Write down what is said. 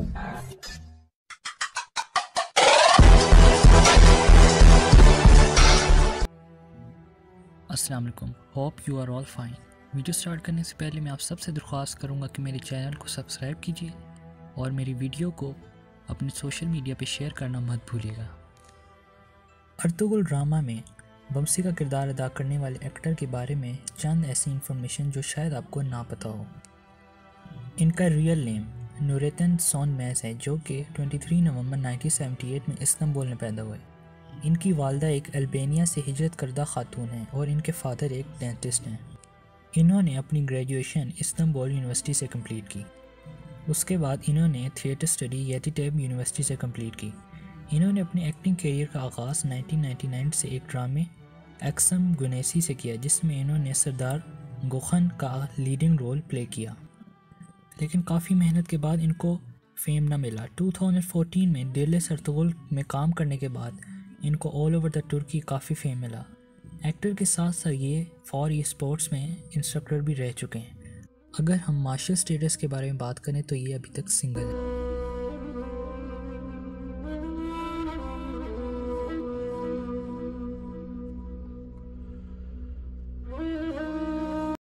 अस्सलाम वालेकुम, hope you are all fine. Video start करने से पहले मैं आप सबसे दरख्वास्त करूंगा कि मेरे चैनल को सब्सक्राइब कीजिए और मेरी वीडियो को अपने सोशल मीडिया पे शेयर करना मत भूलिएगा। अर्तुगरुल ड्रामा में बमसी का किरदार अदा करने वाले एक्टर के बारे में चंद ऐसी इन्फॉर्मेशन जो शायद आपको ना पता हो। इनका रियल नेम नूरेतन सोनमैज है, जो कि 23 नवंबर 1978 में इस्तांबुल में पैदा हुए। इनकी वालदा एक अल्बानिया से हिजरत करदा खातून हैं और इनके फादर एक डेंटिस्ट हैं। इन्होंने अपनी ग्रेजुएशन इस्तांबुल यूनिवर्सिटी से कंप्लीट की। उसके बाद इन्होंने थिएटर स्टडी येतिटेप यूनिवर्सिटी से कंप्लीट की। इन्होंने अपने एक्टिंग करियर का आगाज़ 1999 से एक ड्रामे एक्सम गुनेसी से किया, जिसमें इन्होंने सरदार गोखन का लीडिंग रोल प्ले किया, लेकिन काफ़ी मेहनत के बाद इनको फेम ना मिला। 2014 में डेलिस अर्तुगरुल में काम करने के बाद इनको ऑल ओवर द तुर्की काफ़ी फेम मिला। एक्टर के साथ साथ ये फॉर ई स्पोर्ट्स में इंस्ट्रक्टर भी रह चुके हैं। अगर हम मार्शल स्टेटस के बारे में बात करें तो ये अभी तक सिंगल है।